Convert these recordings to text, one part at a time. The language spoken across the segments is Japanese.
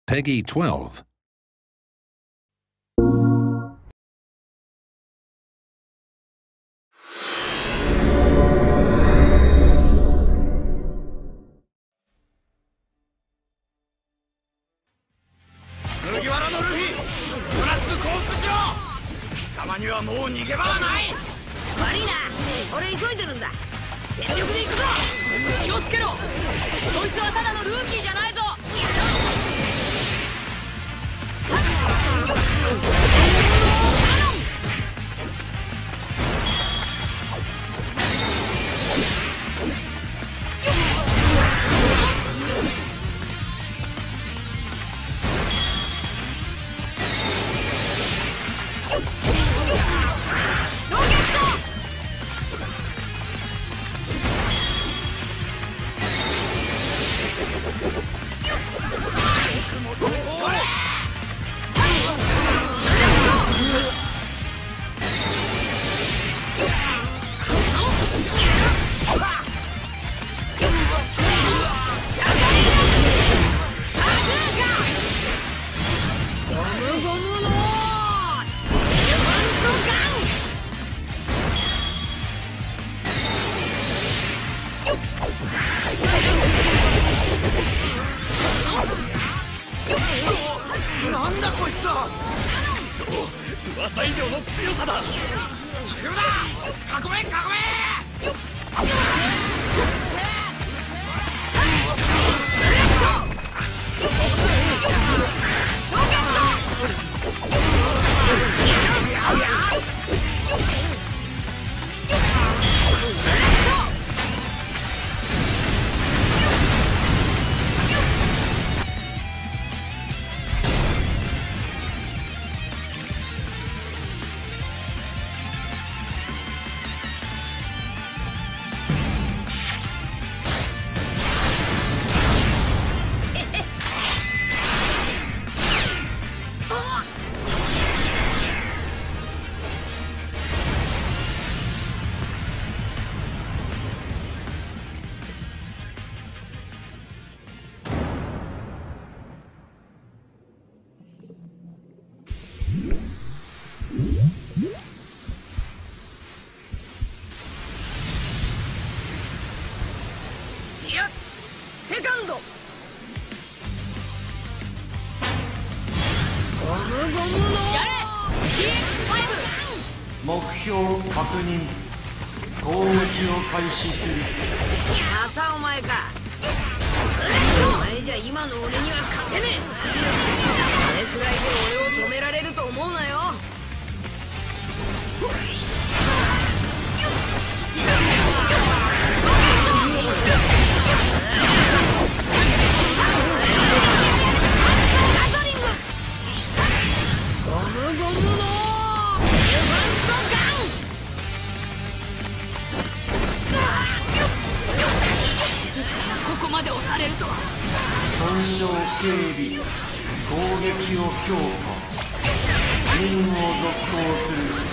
Peggy 12. 麦わらのルフィ、トラスク降伏しろ。貴様にはもう逃げ場はない。 悪いな、俺急いでるんだ。全力で行くぞ。気をつけろ、そいつはただのルーキーじゃないぞ。 なんだこいつは。くそ、噂以上の強さだ。来るな、囲め囲め。 セカンド。ゴムゴムのやれ T5。 目標確認。攻撃を開始する。 またお前か。お前じゃ今の俺には勝てねえ。それくらいで俺を止められると思うなよ。ここまで押されるとは。 損傷警備。攻撃を強化。任務を続行する。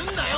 んだよ。